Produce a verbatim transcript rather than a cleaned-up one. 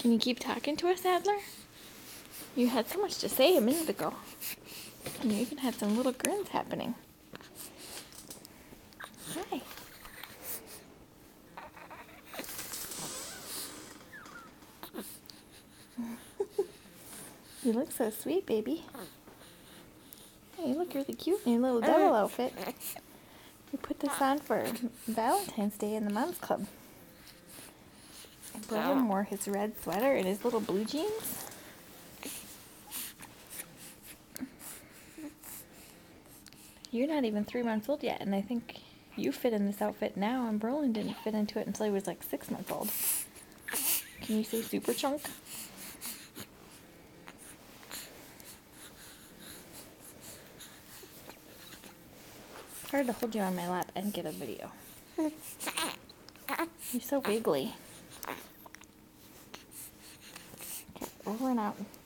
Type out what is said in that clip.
Can you keep talking to us, Adler? You had so much to say a minute ago. And you even had some little grins happening. Hi. You look so sweet, baby. Hey, you look really cute in your little devil outfit. You put this on for Valentine's Day in the Moms Club. William wore his red sweater and his little blue jeans. You're not even three months old yet, and I think you fit in this outfit now, and Brolin didn't fit into it until he was like six months old. Can you say super chunk? It's hard to hold you on my lap and get a video. You're so wiggly. Okay, over and out.